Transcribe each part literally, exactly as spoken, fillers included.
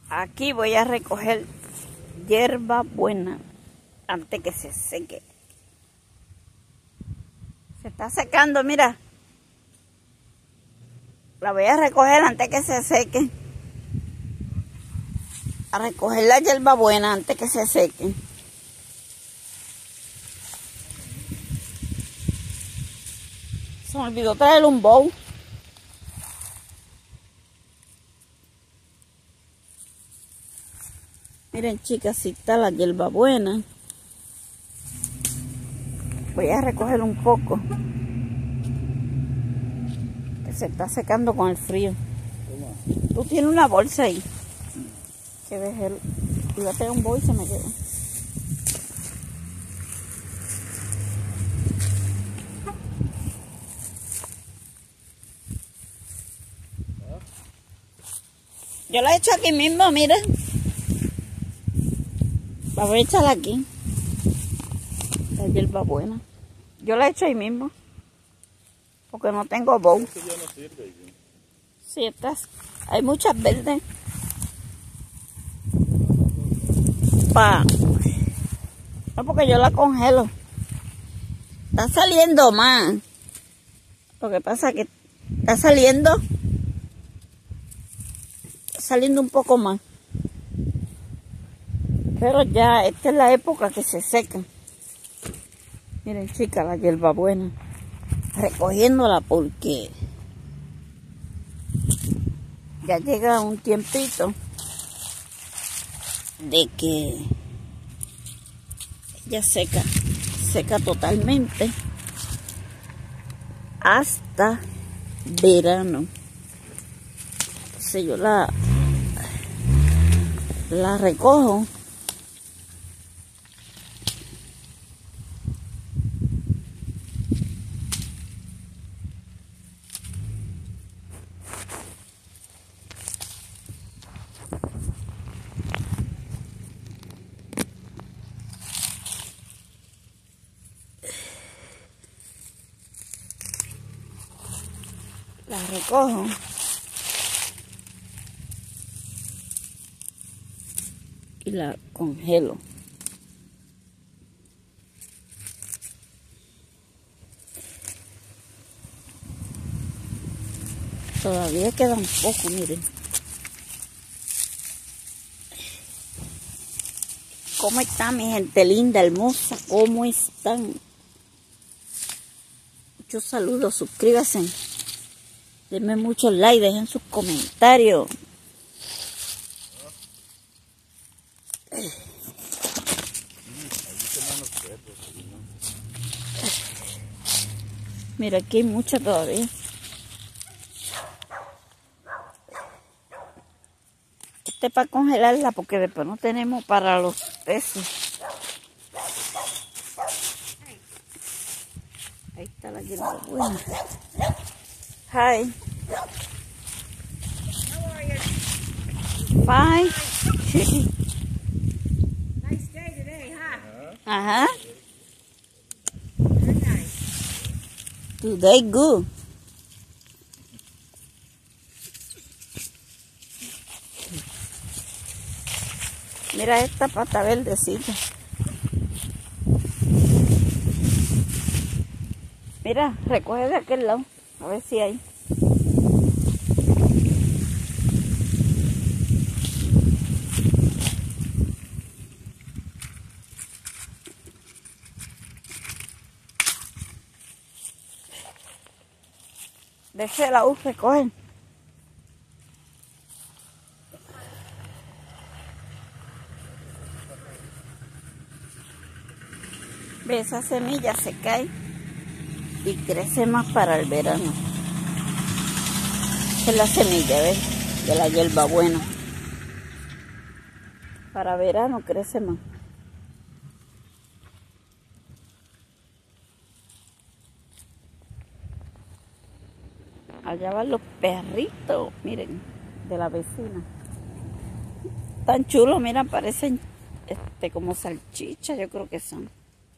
Aquí voy a recoger hierba buena antes que se seque. Se está secando, mira. La voy a recoger antes que se seque. A recoger la hierba buena antes que se seque. Se me olvidó traer un bowl. Miren, chicas, si está la hierba buena. Voy a recoger un poco. Que se está secando con el frío. Tú tienes una bolsa ahí. Que dejé el... Iba a tener un bowl y se me quedó. Yo la he hecho aquí mismo, mira. La voy a echar aquí. La hierba buena. Yo la he hecho ahí mismo. Porque no tengo bowl. Esto ya no sirve. Sí, estas. Hay muchas verdes. Pa. No, porque yo la congelo. Está saliendo más. Lo que pasa es que está saliendo. Está saliendo un poco más. Pero ya, esta es la época que se seca. Miren, chicas, la hierba buena. Recogiéndola porque ya llega un tiempito de que ella seca, seca totalmente hasta verano. Entonces yo la, la recojo. La recojo y la congelo. Todavía queda un poco, miren. ¿Cómo está mi gente linda, hermosa? ¿Cómo están? Muchos saludos, suscríbanse. Denme muchos likes, dejen sus comentarios. Mira, aquí hay mucha todavía. Este es para congelarla porque después no tenemos para los peces. Ahí está la hierba buena. Hi. How are you? Fine. Nice day today, huh? Ajá. Very nice. Today good. Mira esta pata verdecita. Mira, recoge de aquel lado. A ver si hay. De ese lado recogen. Ve, esa semilla se cae y crece más para el verano. Esa es la semilla, ¿ves? De la hierba buena. Para verano crece más. Allá van los perritos, miren, de la vecina. Tan chulos, miren, parecen este, como salchicha, yo creo que son.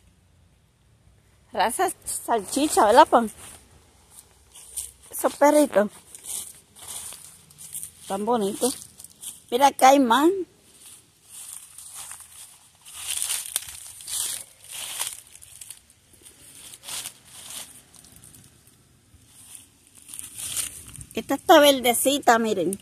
Raza salchicha, ¿verdad, Pan? Esos perritos. Tan bonitos. Mira, acá hay más. Esta está verdecita, miren.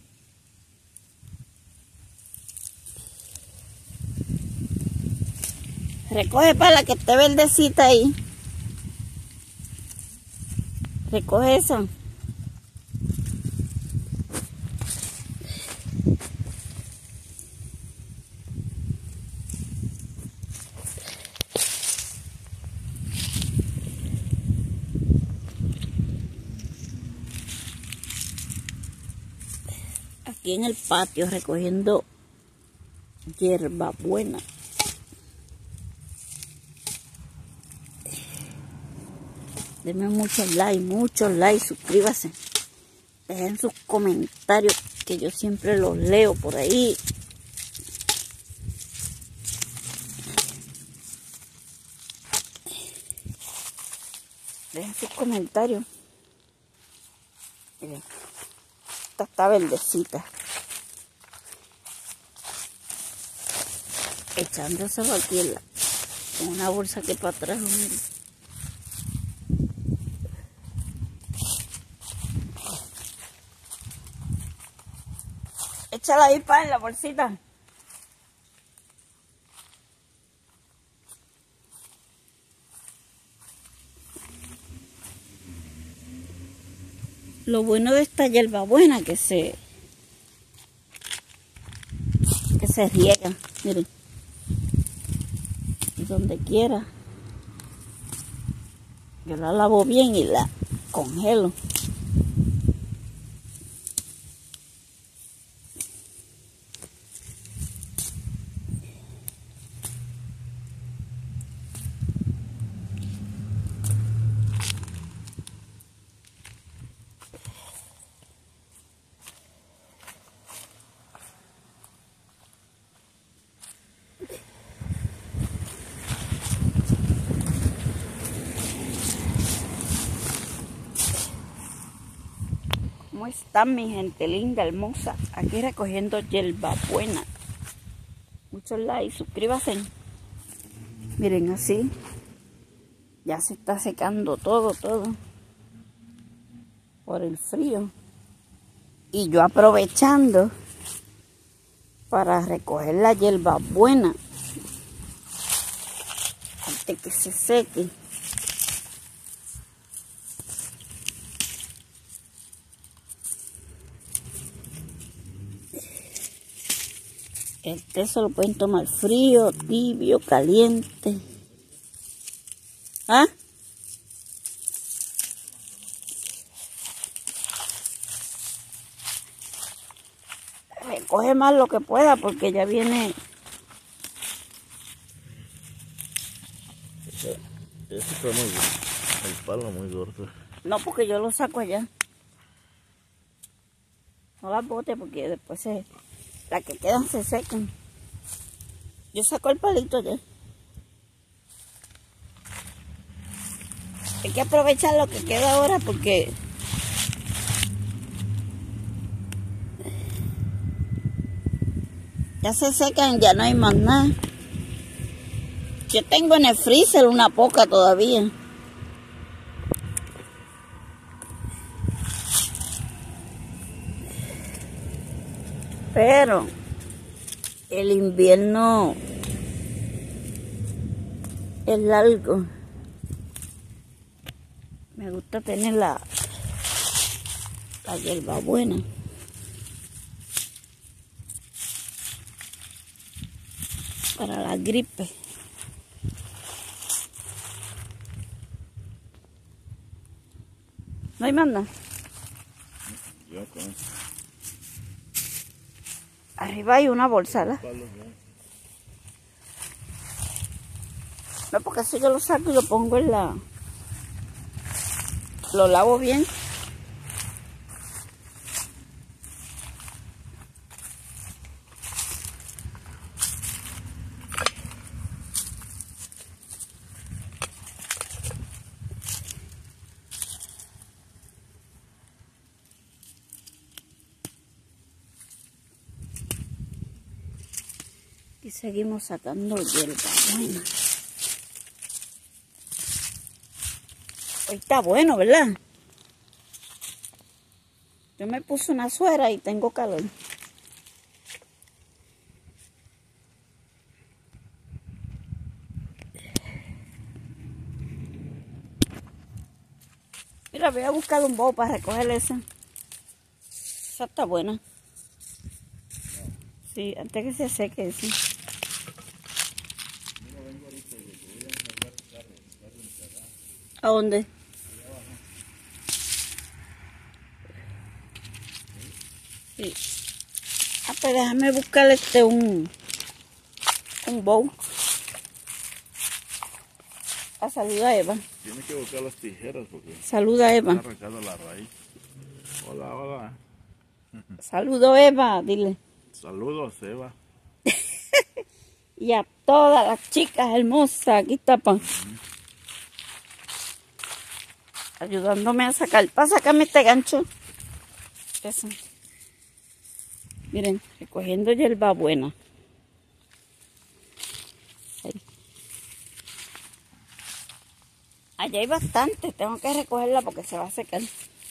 Recoge para la que esté verdecita ahí. Recoge eso. Aquí en el patio recogiendo hierba buena. Denme muchos likes, muchos likes, suscríbase. Dejen sus comentarios que yo siempre los leo por ahí. Dejen sus comentarios. Miren, esta está verdecita. Echándoselo aquí en, la, en una bolsa que para atrás, miren. Échala ahí para en la bolsita. Lo bueno de esta hierba buena que se que se riega, miren, donde quiera. Yo la lavo bien y la congelo. ¿Cómo están mi gente linda, hermosa? Aquí recogiendo hierba buena. Muchos likes, suscríbanse. Miren así. Ya se está secando todo, todo. Por el frío. Y yo aprovechando para recoger la hierba buena. Antes que se seque. El té se lo pueden tomar frío, tibio, caliente. ¿Ah? Recoge más lo que pueda porque ya viene. Ese, ese está muy bien. El palo muy gordo. No, porque yo lo saco allá. No las bote porque después se... las que quedan se secan. Yo saco el palito ya. Hay que aprovechar lo que queda ahora porque ya se secan, ya no hay más nada. Yo tengo en el freezer una poca todavía. Pero el invierno es largo. Me gusta tener la, la hierba buena. Para la gripe. ¿No hay más nada? Ya con Arriba hay una bolsa, ¿verdad? palos ya. No, porque eso yo lo saco y lo pongo en la... Lo lavo bien. Aquí seguimos sacando hierba buena. Hoy está bueno, ¿verdad? Yo me puse una suera y tengo calor. Mira, voy a buscar un bowl para recoger esa. Esa está buena. Sí, antes que se seque, sí. ¿A dónde? Sí. Ah, pues déjame buscar este un, un bowl. Ah, saluda a Eva. Tienes que buscar las tijeras porque Saluda a Eva. está arrancada la raíz. Hola, hola. Saludo Eva, dile. Saludos, Eva. Y a todas las chicas hermosas. Aquí está, pa. Ayudándome a sacar. Para sacarme este gancho. Eso. Miren, recogiendo hierba buena. Ahí. Allá hay bastante. Tengo que recogerla porque se va a secar.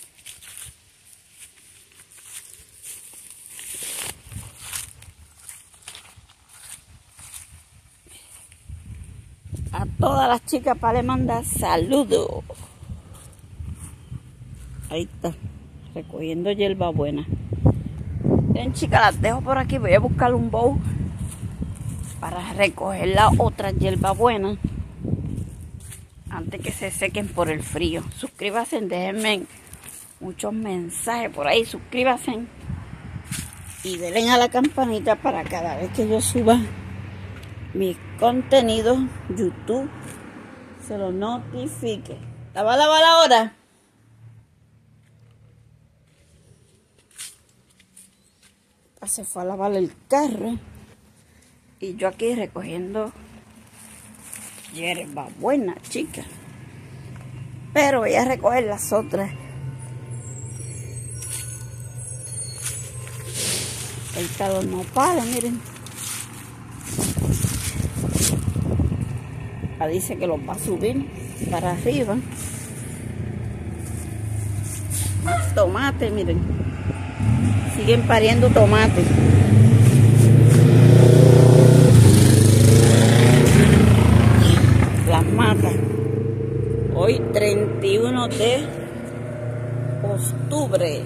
A todas las chicas para le mandar saludos. Ahí está, recogiendo hierba buena. Bien, chicas, las dejo por aquí. Voy a buscar un bowl para recoger la otra hierba buena antes que se sequen por el frío. Suscríbanse, déjenme muchos mensajes por ahí. Suscríbanse y denle a la campanita para cada vez que yo suba mis contenidos, YouTube se lo notifique. ¿La va a lavar ahora? Se fue a lavar el carro y yo aquí recogiendo hierba buena, chica. Pero voy a recoger las otras. Ahí están los nopales, miren. Dice que los va a subir para arriba. Más tomate, miren. Siguen pariendo tomate. Las matas. Hoy treinta y uno de octubre.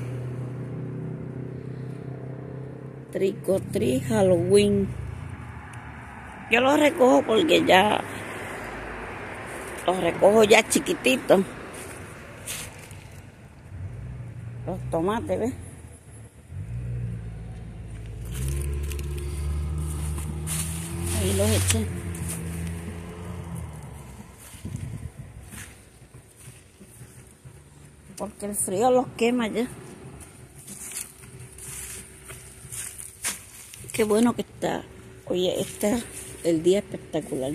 Trick or treat Halloween. Yo los recojo porque ya los recojo ya chiquititos. Los tomates, ¿ves? Ahí los eché. Porque el frío los quema ya. Qué bueno que está. Oye, este es el día espectacular.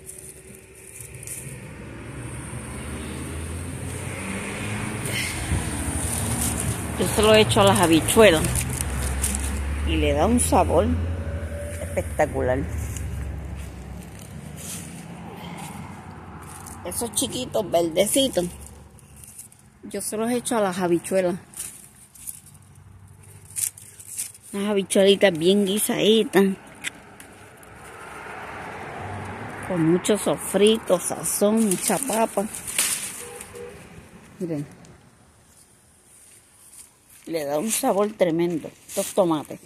Yo se lo he hecho a las habichuelas y le da un sabor espectacular. Esos chiquitos verdecitos, yo se los he hecho a las habichuelas. Unas habichuelitas bien guisaditas, con mucho sofrito, sazón, mucha papa. Miren. Le da un sabor tremendo estos tomates.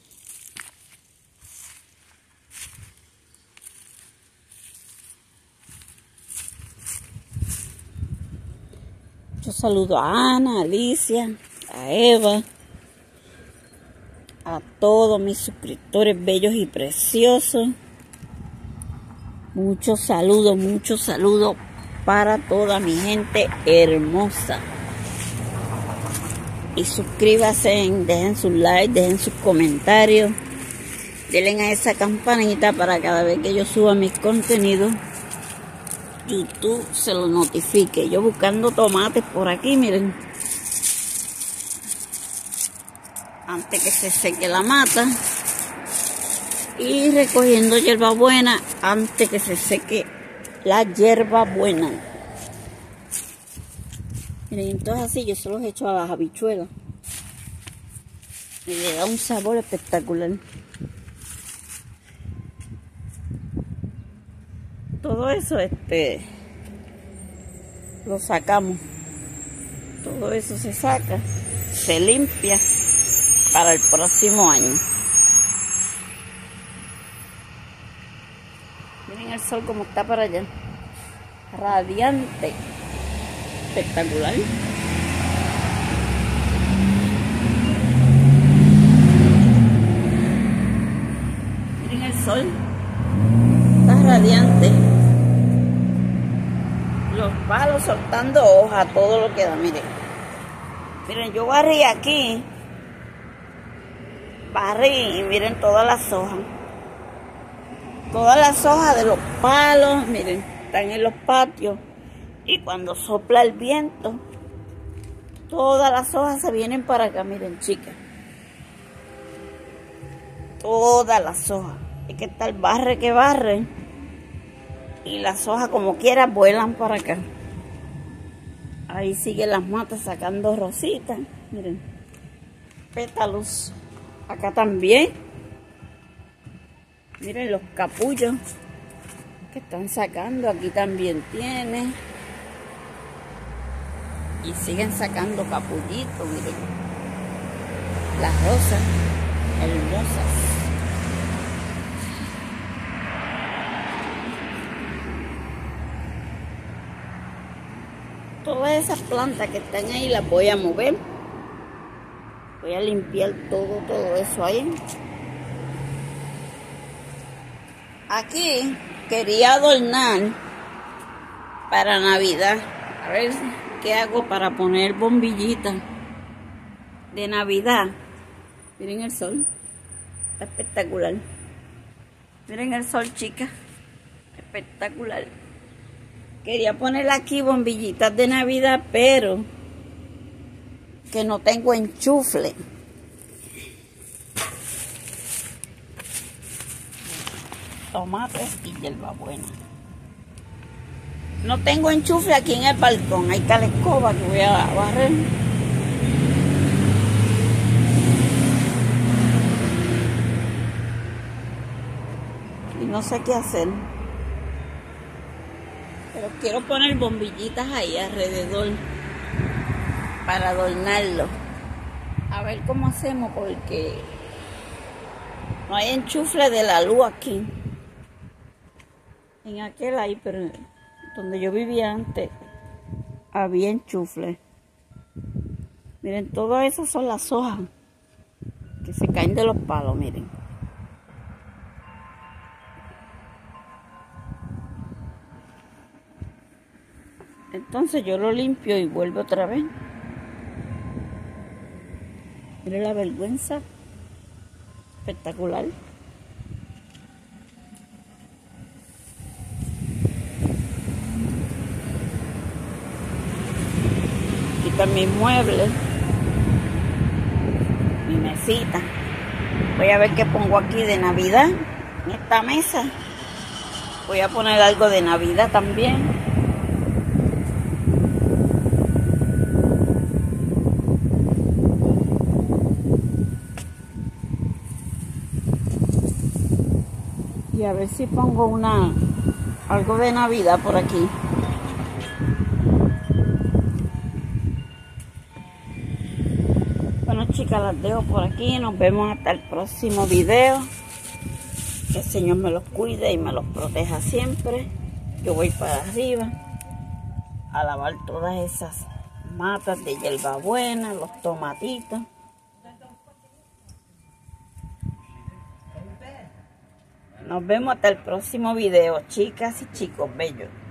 Yo saludo a Ana, a Alicia, a Eva, a todos mis suscriptores bellos y preciosos. Muchos saludos, muchos saludos para toda mi gente hermosa. Y suscríbanse, dejen sus likes, dejen sus comentarios. Denle a esa campanita para cada vez que yo suba mis contenidos, YouTube se lo notifique. Yo buscando tomates por aquí, miren. Antes que se seque la mata. y recogiendo hierbabuena antes que se seque la hierbabuena. Miren, entonces así yo se los echo a las habichuelas y le da un sabor espectacular. Todo eso este lo sacamos, todo eso se saca, se limpia para el próximo año. Miren el sol como está para allá, radiante, espectacular. Miren el sol, está radiante. Los palos soltando hoja, todo lo que da, miren. Miren, yo barrí aquí, barrí y miren todas las hojas. Todas las hojas de los palos, miren, están en los patios. Y cuando sopla el viento, todas las hojas se vienen para acá, miren, chicas. Todas las hojas. Es que está el barre que barre. Y las hojas como quiera vuelan para acá. Ahí siguen las matas sacando rositas. Miren. Pétalos. Acá también. Miren los capullos que están sacando. Aquí también tiene. Y siguen sacando capullitos. Miren. Las rosas hermosas. Todas esas plantas que están ahí las voy a mover. Voy a limpiar todo, todo eso ahí. Aquí quería adornar para Navidad. A ver qué hago para poner bombillitas de Navidad. Miren el sol. Está espectacular. Miren el sol, chicas. Espectacular. Quería poner aquí bombillitas de Navidad, pero que no tengo enchufle. Tomates y hierbabuena. No tengo enchufle aquí en el balcón. Ahí está la escoba que voy a barrer. Y no sé qué hacer. Pero quiero poner bombillitas ahí alrededor para adornarlo. A ver cómo hacemos porque no hay enchufle de la luz aquí. En aquel ahí, pero donde yo vivía antes había enchufle. Miren, todas esas son las hojas que se caen de los palos, miren. Entonces yo lo limpio y vuelvo otra vez. Miren la vergüenza. Espectacular. Aquí están mis muebles. Mi mesita. Voy a ver qué pongo aquí de Navidad. En esta mesa. Voy a poner algo de Navidad también. Y a ver si pongo una algo de Navidad por aquí. Bueno, chicas, las dejo por aquí. Nos vemos hasta el próximo video. Que el Señor me los cuide y me los proteja siempre. Yo voy para arriba a lavar todas esas matas de hierbabuena, los tomatitos. Nos vemos hasta el próximo video, chicas y chicos bellos.